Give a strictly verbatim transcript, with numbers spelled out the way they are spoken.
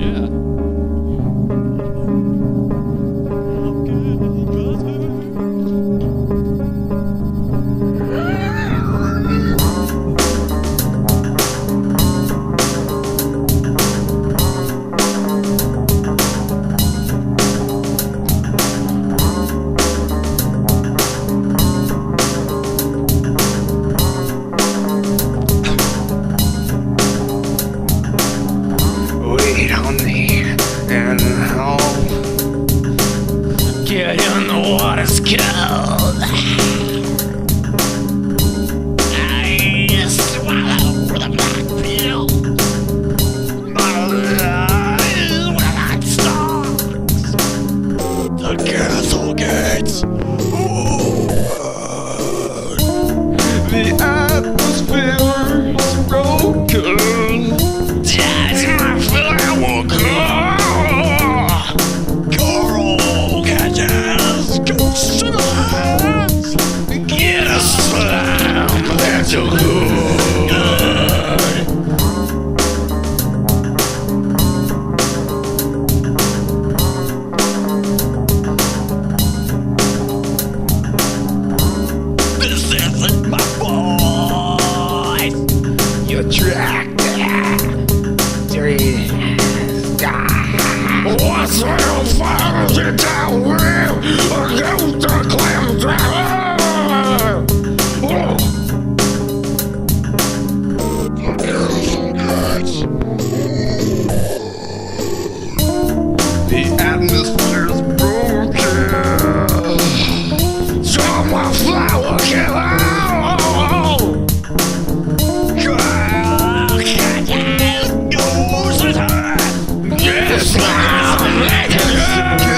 Get in the water's cold. I swallow the black pill. My eyes were like stars. The castle gates. The atmosphere's broken. That's my flower girl. Get a slam, that's so good. This isn't my voice. You're tracked three sky. What's real fires in town with? I go to clam drive. The atmosphere's broken. So my flower can out. Yes, I'm making it.